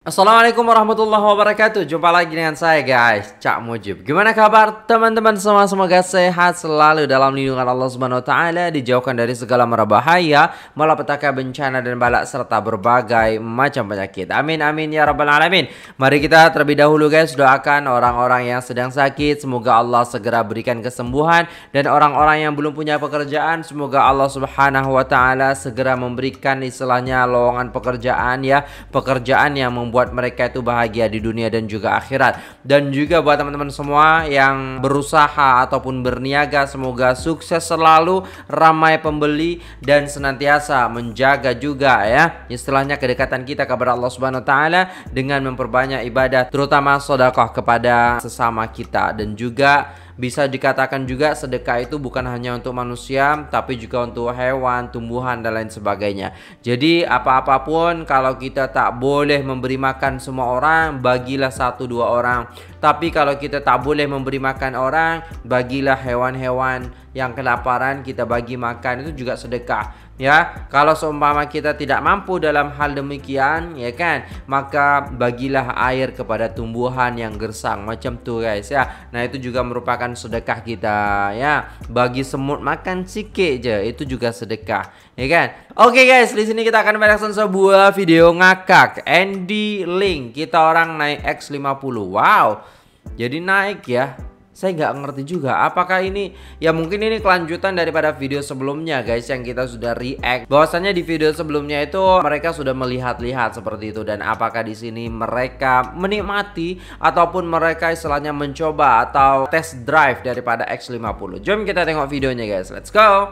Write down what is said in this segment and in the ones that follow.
Assalamualaikum warahmatullahi wabarakatuh. Jumpa lagi dengan saya guys, Cak Mujib. Gimana kabar teman-teman semua? Semoga sehat selalu dalam lindungan Allah Subhanahu wa taala, dijauhkan dari segala mara bahaya, malapetaka, bencana dan balak serta berbagai macam penyakit. Amin amin ya rabbal alamin. Mari kita terlebih dahulu guys doakan orang-orang yang sedang sakit, semoga Allah segera berikan kesembuhan, dan orang-orang yang belum punya pekerjaan, semoga Allah Subhanahu wa taala segera memberikan istilahnya lowongan pekerjaan ya, pekerjaan yang membuat mereka itu bahagia di dunia dan juga akhirat. Dan juga buat teman-teman semua yang berusaha ataupun berniaga, semoga sukses selalu, ramai pembeli, dan senantiasa menjaga juga ya istilahnya kedekatan kita kepada Allah Subhanahu wa taala dengan memperbanyak ibadah, terutama sedekah kepada sesama kita. Dan juga bisa dikatakan juga sedekah itu bukan hanya untuk manusia, tapi juga untuk hewan, tumbuhan, dan lain sebagainya. Jadi apa-apapun, kalau kita tak boleh memberi makan semua orang, bagilah 1-2 orang. Tapi kalau kita tak boleh memberi makan orang, bagilah hewan-hewan yang kelaparan, kita bagi makan, itu juga sedekah. Ya, kalau seumpama kita tidak mampu dalam hal demikian, ya kan, maka bagilah air kepada tumbuhan yang gersang macam tuh guys ya. Nah itu juga merupakan sedekah kita ya. Bagi semut makan sikit je, itu juga sedekah, ya kan. Oke guys, di sini kita akan mereaction sebuah video ngakak. Andy Ling, kita orang naik X50. Wow, jadi naik ya. Saya nggak ngerti juga apakah ini ya, mungkin ini kelanjutan daripada video sebelumnya guys yang kita sudah react. Bahwasannya di video sebelumnya itu mereka sudah melihat-lihat seperti itu, dan apakah di sini mereka menikmati ataupun mereka istilahnya mencoba atau test drive daripada X50. Jom kita tengok videonya guys. Let's go.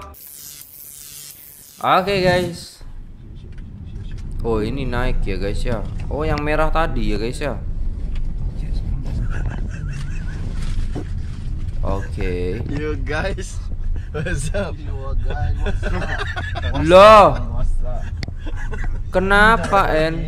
Oke guys. Oh ini naik ya guys ya. Oh yang merah tadi ya guys ya. Oke. Yo guys, what's up? Loh, kenapa En?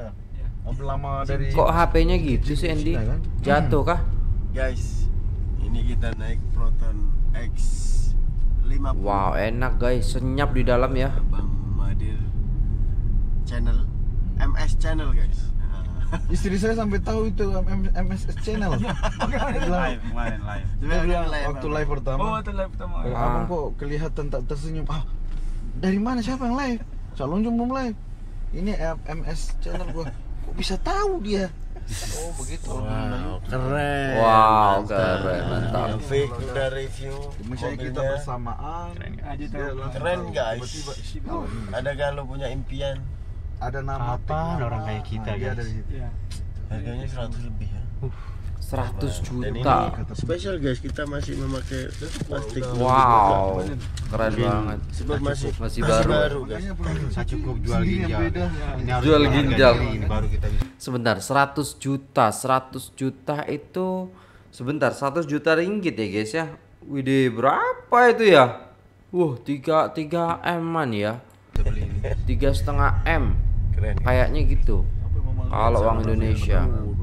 Kok HP-nya gitu sih Andy? Jatuh kah? Guys, ini kita naik Proton X50. Wow, enak guys, senyap di dalam ya. Bang Madir channel, MS channel guys. Istri saya sampai tahu itu MSS channel. live. Waktu live pertama. Oh, waktu live pertama. Abang kok kelihatan tak tersenyum. Ah, dari mana, siapa yang live? Calon belum live. Ini MS channel gua. Kok bisa tahu dia? Oh, begitu. Wow, keren. Wow, keren, mantap. Yang Vic udah review. Misalnya kita mobilnya. bersamaan. Keren guys. Ada gak lo punya impian? Ada nama Apaan orang kayak kita dia guys? dari situ. Harganya 100 lebih ya. 100 Dan ini juta. spesial guys, kita masih memakai plastik. Wow, keren banget. Sebab masih baru. guys. Saya cukup jual Sini yang ginjal. beda. Ini harus Jual harga ginjal. Ini baru kita bisa. Sebentar, 100 juta. 100 juta itu sebentar, 100 juta ringgit ya guys ya. Widih, berapa itu ya? 3 M-an ya. 3,5 M. Keren. Kayaknya gitu. Kalau uang Indonesia.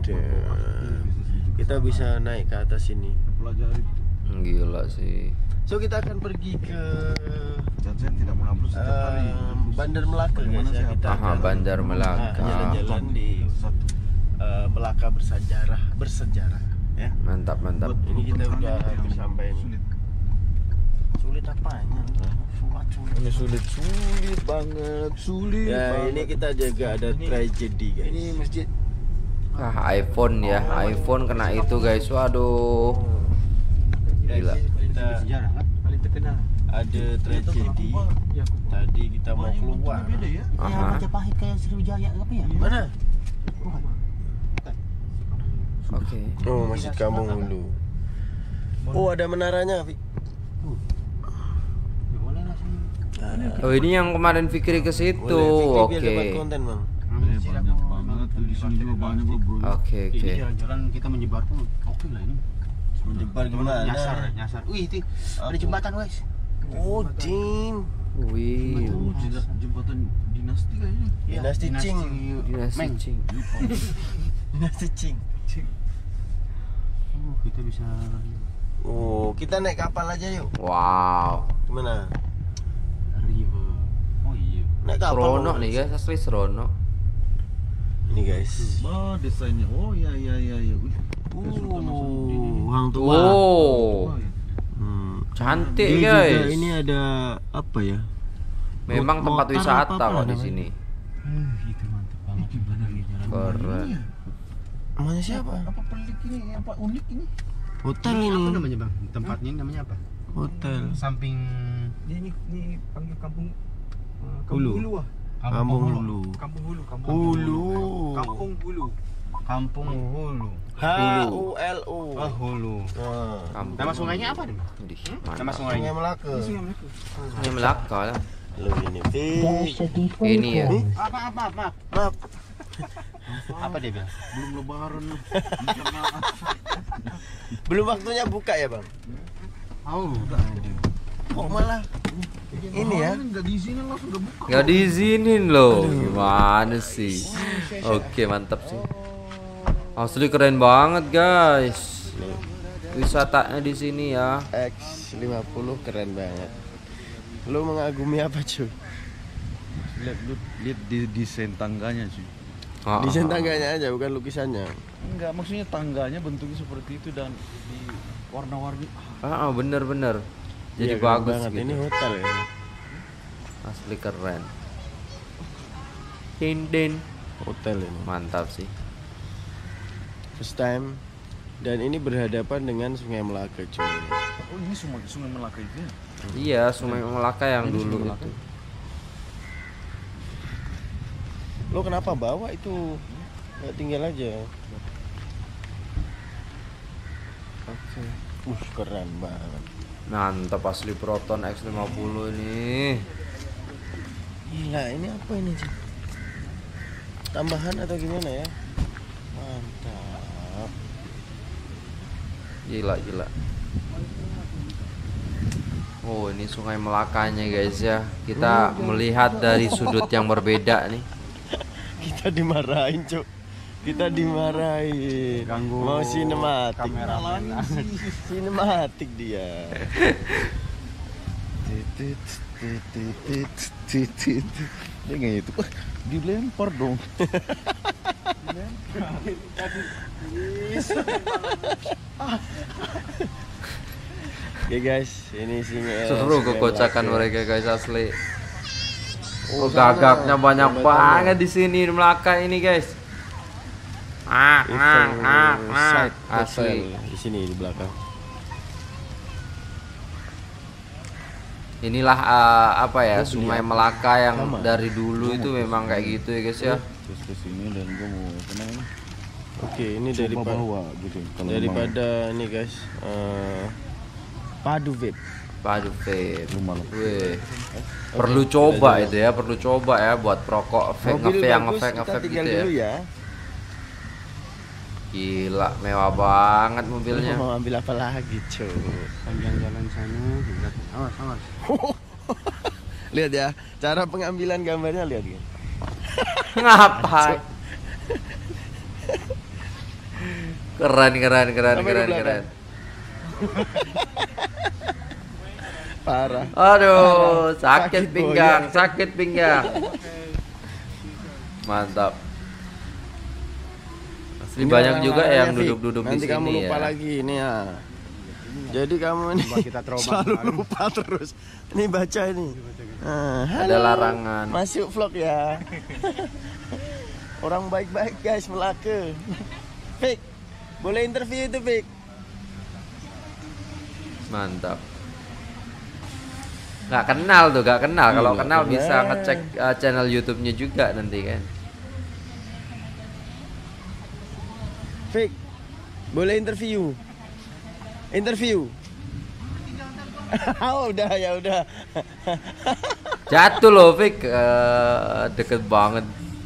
Kita bisa naik ke atas ini. Pelajari. Gila sih. So kita akan pergi ke Dan saya tidak mengupload setiap hari. Bandar Melaka guys ya. Kita Aha, akan Bandar Melaka. jalan-jalan di Melaka bersejarah ya. Mantap, mantap. Ini kita udah hampir sampai ini. Sulit apanya? Ini sulit banget, sulit. Ya banget. ini kita jaga ada tragedi guys. Ini masjid. iPhone ya, iPhone kena itu guys. Waduh. Gila. Kita Paling terkenal. ada tragedi. Tadi kita mau keluar. Beda ya. Aha. Majapahit kayak Sriwijaya apa ya? Mana? Oke. Oh, Masjid Kampung Hulu. Oh, ada menaranya, Fik. Oh ini yang kemarin Fikri ke situ. Boleh, Fik, biar Oke. dapat konten, Bang. Banyak banget di sini juga banyak bro. Oke. Ini jalan-jalan kita menyebar pun oke lah ini. Menyebar gimana? Nyasar. Wih itu ada jembatan guys. Oh, Jing. Wih. Jembatan dinasti kayaknya. Dinasti Cing. Dinasti Meng. Cing. Dinasti Cing. Kita bisa. Oh, kita naik kapal aja yuk. Wow. Gimana? River. Oh iya. Naik kapal. Seronok Bang. nih guys, asli seronok. Ini guys. Oh, desainnya. Oh ya. Wih. Hang tua. Wow, cantik Dia guys. juga ini ada apa ya? Memang tempat Motor wisata apa kok di namanya? sini. Itu mantap banget gimana nih jalan. Keren. Namanya siapa? Apa pelik ini? Apa unik ini? Hotel Ini ini. apa namanya bang? Tempatnya ini namanya apa? Hotel. Samping Ini panggil kampung Hulu. Hulu ah. Kampung Hulu. Kampung Hulu, Hulu. Kampung Hulu. Kampung Hulu. HULU. Oh Hulu. Kampung. Nama sungainya apa nih? Idih, Nama mantap. sungainya. Sungai Melaka. Sungai Melaka lah. Lu ini Fik. Ini ya. Apa? Maaf. Apa dia bilang? Belum lebaran lu. Belum waktunya buka ya, Bang? Oh. Kok malah ini ya? Enggak diizinin lo sudah buka. Nggak diizinin loh. Gimana sih? Oke, mantap sih. Asli keren banget guys. Wisatanya di sini ya. X50 keren banget. Lu mengagumi apa, cuy? Lihat di desain tangganya sih. Ah, Desain ah, ah. tangganya aja, bukan lukisannya. Enggak, maksudnya tangganya bentuknya seperti itu dan di warna-warni. Bener-bener. Jadi Iya, keren bagus banget. gitu. Ini hotel ya. Asli keren. Din. Hotel ini. Mantap sih. First time. Dan ini berhadapan dengan Sungai Melaka, cuy. Oh, ini sungai Melaka itu ya? Iya, Sungai Melaka yang Ini dulu Sungai Melaka. itu. Lo kenapa bawa itu? Nggak tinggal aja. Oke. Keren banget. Mantap asli Proton X50 ini. Gila, ini apa ini, cuy? Tambahan atau gimana ya? Mantap. Gila. Oh, ini Sungai Melakanya guys ya. Kita melihat dari sudut yang berbeda nih. Kita dimarahin, cuk. Kita dimarahin. Ganggu Mau sinematik. kamera. Sinematik dia. Dia nggak itu. Wah, dilempar dong. Oke guys, ini Seru kekocakan mereka guys asli. Oh, sana. gagaknya banyak Sana. banget di sini di Melaka ini guys. Side Asli. hotel di sini di belakang. Inilah apa ya, Sungai Melaka yang Sama. dari dulu itu memang kayak gitu ya guys ya. Terus ke sini dan gue mau kenapa? Oke, ini Coba bawa gitu. Kalau daripada ini guys, padu vape. Padu vape. Rumah lo. Wih. Perlu coba kita itu ya, perlu coba ya buat perokok vape Mobil ngevape yang bagus, ngevape kita ngevape tinggal gitu ya. dulu ya. Gila, mewah banget mobilnya. Mau ambil apa lagi, cuy? Panjang jalan sana. Awas. Lihat ya, cara pengambilan gambarnya lihat ya. Ngapain? Keren. Sampai ke belakang. Parah. Aduh, Sakit sakit pinggang. Mantap. Asli Ini banyak orang juga larangnya, yang Fik. duduk-duduk di Nanti sini kamu lupa ya. lagi ini ya. Jadi kamu ini Coba kita terombang selalu ambing. lupa terus. Ini baca ini. Nah, Ada halo. larangan. Masuk vlog ya. Orang baik-baik guys, Melaka. Fik, boleh interview itu Fik? Mantap. Gak kenal. Kalau Nggak kenal bisa kenal. ngecek channel YouTube-nya juga nanti kan. Fik, boleh interview? Oh, udah ya udah. Jatuh loh, Fik. Deket banget.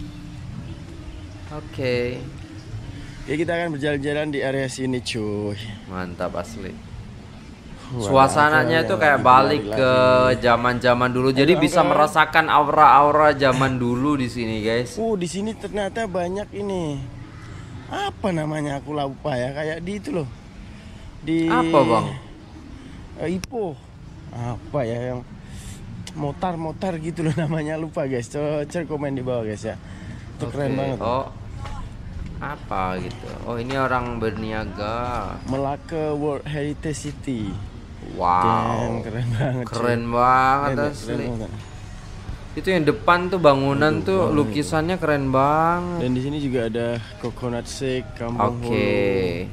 Oke. Ya kita akan berjalan-jalan di area sini, cuy. Mantap asli. Wah, Suasananya ada itu yang kayak lagi balik lari-lari. ke zaman-zaman dulu. Jadi Ayo, bisa Uncle. merasakan aura-aura zaman dulu di sini, guys. Di sini ternyata banyak ini. Apa namanya aku lupa ya, kayak di itu loh. Di Apa, Bang? Ipoh. Apa ya yang motor gitu loh namanya, lupa guys. Coba komen di bawah guys ya. Itu keren Oke. banget. Oh, apa gitu. Oh, ini orang berniaga. Melaka World Heritage City. Wow. Keren banget. Keren banget asli. Itu yang depan tuh bangunan tuh lukisannya keren banget. Dan di sini juga ada Coconut Shake Kampung Hulu. Oke.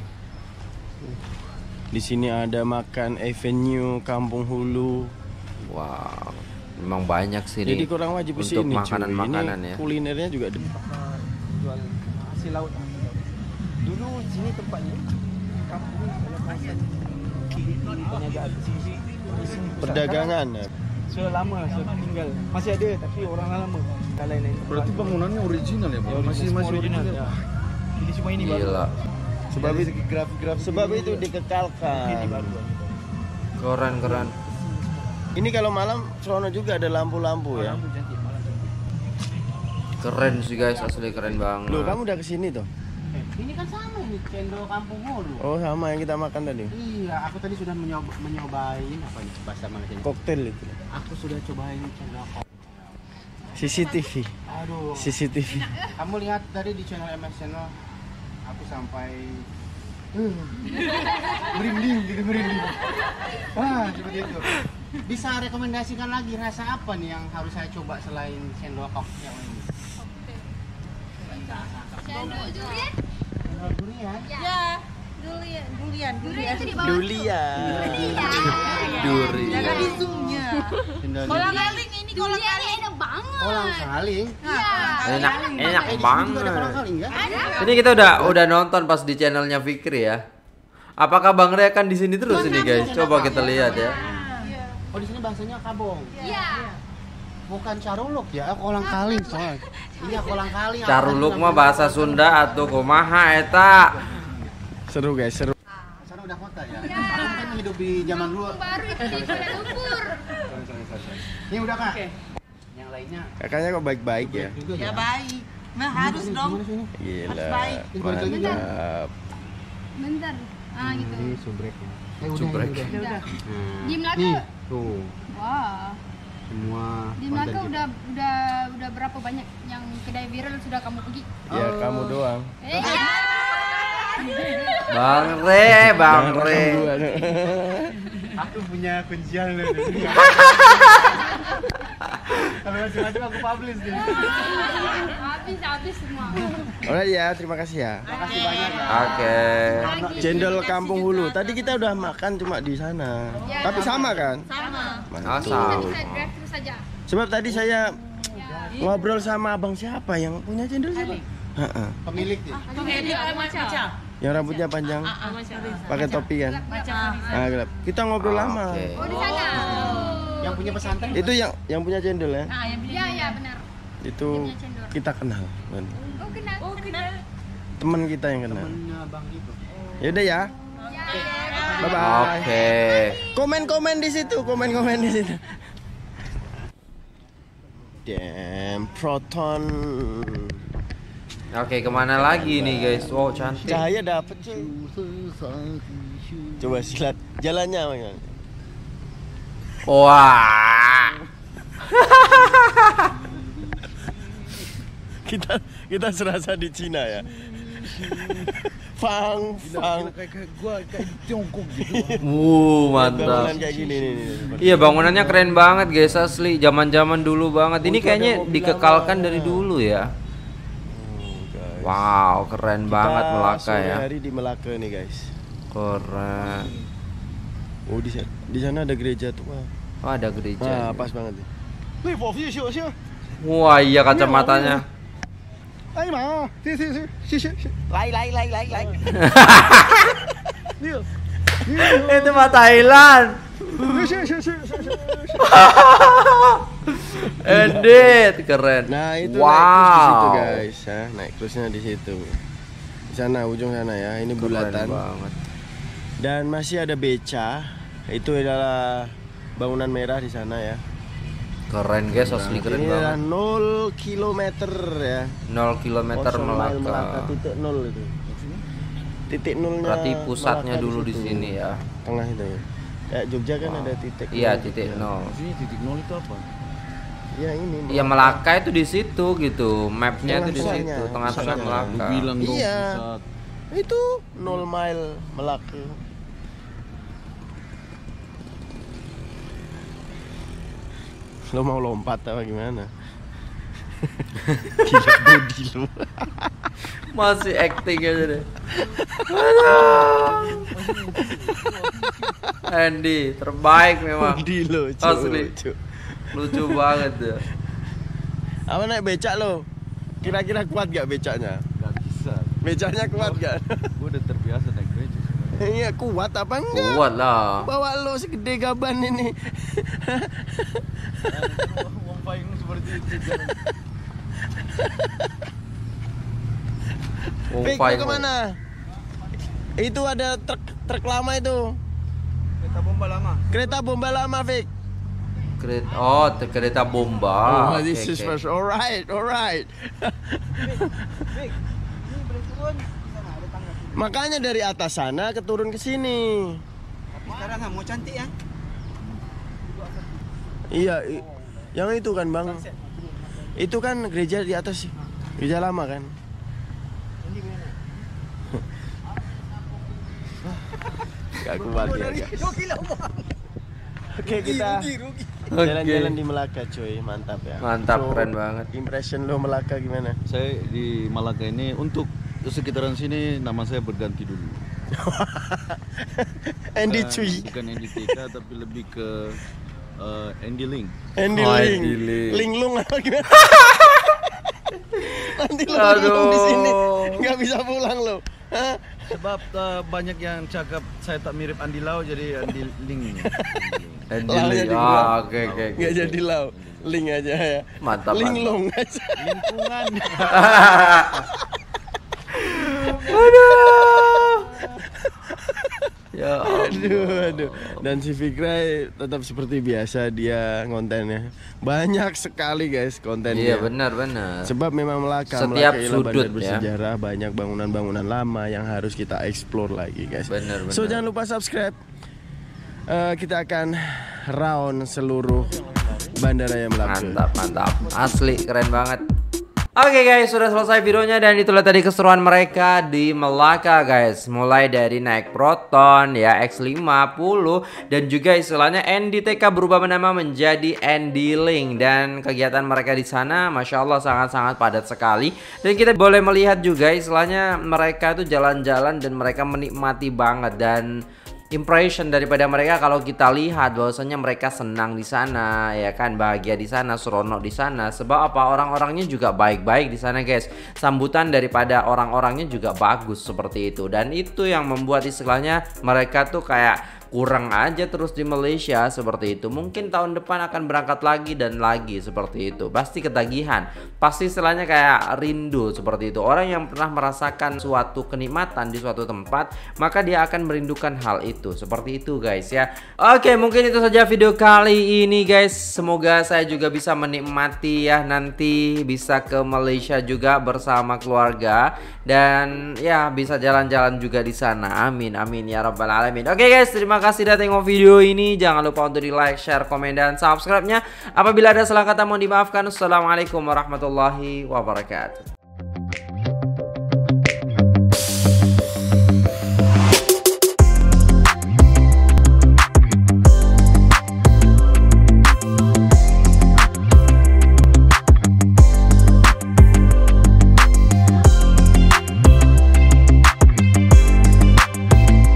Di sini ada Makan Avenue Kampung Hulu. Wow. Memang banyak sih Jadi nih. kurang wajib untuk kesini, cuy. makanan-makanan Ini ya. kulinernya juga Jual hasil laut. Dulu sini tempatnya kampung dalam kawasan perniagaan di sini. perdagangan. Selama saya tinggal masih ada tapi orang lama. Kalau lain. Berarti bangunannya original ya, Bang? Masih original. Ya. Jadi cuma ini baru. Gila. Sebab Dari itu, segi grafik-grafik sebab ini itu juga. dikekalkan. Ini baru. Keren. Ini kalau malam serono juga ada lampu-lampu ya. Lampu cantik malam cantik. Keren sih guys, asli keren banget. Loh, kamu udah kesini tuh? Ini kan sama ini cendol kampung Hulu. Oh, sama yang kita makan tadi. Iya, aku tadi sudah menyobain apa nih bahasa Malaysia. Koktail itu. Aku sudah cobain cendol kok. CCTV. Aduh. CCTV. Kamu lihat tadi di channel MS Channel aku sampai merinding gitu merinding. Seperti itu. Bisa rekomendasikan lagi rasa apa nih yang harus saya coba selain cendol kok yang ini? Cendol durian? Cendol durian. Ya. Durian itu di bawah. Durian. Duri. Ada di zoomnya. Cendol Kolang durian. kaling ini kolang kaling enak banget. Kolang kaling. Iya. Enak Eh, di sini juga ada banget. kolang kaling ya? Ini kita udah nonton pas di channelnya Fikri ya. Apakah Bang Re akan di sini terus ini guys? Coba kita lihat ya. Oh, di sini bahasanya kabong. Iya. Bukan caruluk ya, kolang kaling soalnya. Iya, kolang kaling. Caruluk mah bahasa Sunda atau kumaha eta. Seru guys, seru. Sana udah kota ya. Aku kan hidup di zaman dulu. Baru itu di Kuala Lumpur. Ini udah Kak. Yang lainnya Kakaknya kok baik-baik ya? juga Ya baik. Nah harus dong. Gila. baik. Mantap. Bentar. Ah gitu. Ini subrek ya. Subrek. Udah. Hmm. Di Melaka. Tuh, Wah. semua Di konten Melaka kita. udah berapa banyak yang kedai viral sudah kamu pergi? Ya kamu doang. Bang Re. Jangan dua. Aku punya kuncian loh. Kalau macam-macam aku publish deh. Habis semua. Alright ya, terima kasih ya. Makasih banyak ya. Oke. Cendol Kampung Hulu. Tadi kita udah makan cuma di sana. Tapi sama kan? Sama. Asal. Bisa drive thru saja. Sebab tadi saya ngobrol sama abang siapa yang punya cendol siapa? Heeh. Pemilik nih. Yang rambutnya panjang, pakai topi kan? Ah, gelap. Kita ngobrol lama. Oke. Oh di sana. Yang punya pesantren. Itu yang punya cendol ya? Iya benar. Itu kita kenal. Kan? Oh kenal. Teman kita yang kenal. Temennya Bang itu. Yaudah ya. Bye bye. Oke. Komen-komen di situ, komen-komen di situ. Damn, Proton. Oke, kemana lagi nih guys? Wow, cantik. Cahaya dapet cuy. Coba silat jalannya Bang. Wah. kita serasa di Cina ya. Fang. Kayak gua kayak di Tiongkok gitu. Mantap. Bangunan kayak gini nih. Iya, bangunannya keren banget guys, asli. Zaman-zaman dulu banget. Ini kayaknya dikekalkan dari dulu ya. Wow, keren banget Melaka sore ya. hari di Melaka nih guys. Keren. Oh di sana ada gereja tua. Oh, ada gereja. Nah, juga. pas banget nih. Wah, iya kacamatanya. Itu mah Thailand. Edit, keren. Nah, itu naik terus di situ wow. guys ya. Naik terusnya di situ. Di sana ujung sana ya. Ini Keren bulatan. banget. Dan masih ada beca. Itu adalah bangunan merah di sana ya. Keren guys, asli keren Ini adalah banget. 0 km ya. 0 km Kosong mile Melaka. titik 0 itu. Titik nolnya. Berarti pusatnya Melaka dulu di situ. sini ya. Tengah itu ya. Kayak Jogja kan ada titik. Iya, nol. titik 0. Sini titik nol itu apa? Ya ini. Ya Melaka itu di situ gitu, mapnya itu di Tengah-tengahnya. situ, tengah-tengah Melaka. Bilang dong Iya. pusat. Itu 0 mile Melaka. Lo mau lompat apa gimana? Gila body lo. Masih acting aja deh. Andy terbaik memang. Body lo. Asli. Lucu banget ya. Apa naik becak lo? Kira-kira kuat gak becaknya? Gak bisa. Becaknya kuat gak? Gue udah terbiasa naik beca. Iya kuat apa enggak? Kuat lah. Bawa lo segede gaban ini. Uang payung seperti itu. Fik, mau kemana? Itu ada truk lama itu. Kereta bomba lama. Kereta bomba lama, Fik. Kereta bomba. Oh, this Oke, is oke. first. Alright. Fik, ini boleh turun. Sana ada tangga. Makanya dari atas sana keturun ke sini. Tapi sekarang mau cantik ya. Iya, yang itu kan, Bang. Itu kan gereja di atas sih. Gereja lama kan? Ini gimana? Gak kuat ya, guys. Oke, kita Rugi. jalan-jalan di Melaka, coy. Mantap ya. Mantap, keren banget. Impression lo Melaka gimana? Saya di Malaka ini untuk sekitaran sini nama saya berganti dulu. Andy Bukan- Cui. Bukan Andy TK tapi lebih ke Andy Ling. Andy Oh, Ling. Andy Ling. Linglung apa gimana? Nanti lo linglung di sini. Nggak bisa pulang lo. Hah? Sebab banyak yang cakap saya tak mirip Andy Lau jadi Andy Ling. Andy Launya Lee. dibuang. Oke. Nggak jadi lau. Ling aja ya. Mantap. Linglung aja. Lingkungan. Ya Aduh. Dan si Fikrai tetap seperti biasa dia kontennya. Banyak sekali guys kontennya. Iya benar. Sebab memang Melaka Setiap ialah sudut, bandar ya. bersejarah, banyak bangunan-bangunan lama yang harus kita explore lagi guys. Benar. So jangan lupa subscribe. Kita akan round seluruh bandaranya Melaka. Mantap. Asli keren banget. Oke guys, sudah selesai videonya dan itulah tadi keseruan mereka di Melaka guys. Mulai dari naik Proton ya X50 dan juga istilahnya NDTK berubah nama menjadi Andy Ling dan kegiatan mereka di sana Masya Allah sangat-sangat padat sekali. Dan kita boleh melihat juga istilahnya mereka tuh jalan-jalan dan mereka menikmati banget dan impression daripada mereka kalau kita lihat bahwasanya mereka senang di sana ya kan, bahagia di sana, seronok di sana. Sebab apa, orang-orangnya juga baik-baik di sana guys. Sambutan daripada orang-orangnya juga bagus seperti itu. Dan itu yang membuat istilahnya mereka tuh kayak kurang aja terus di Malaysia seperti itu. Mungkin tahun depan akan berangkat lagi dan lagi seperti itu. Pasti ketagihan, pasti istilahnya kayak rindu seperti itu. Orang yang pernah merasakan suatu kenikmatan di suatu tempat, maka dia akan merindukan hal itu. Seperti itu guys ya. Oke, mungkin itu saja video kali ini guys. Semoga saya juga bisa menikmati ya, nanti bisa ke Malaysia juga bersama keluarga dan ya bisa jalan-jalan juga di sana. Amin ya rabbal alamin. Oke guys, terima kasih sudah tengok video ini. Jangan lupa untuk di like, share, komen, dan subscribe-nya. Apabila ada salah kata mohon dimaafkan. Assalamualaikum warahmatullahi wabarakatuh.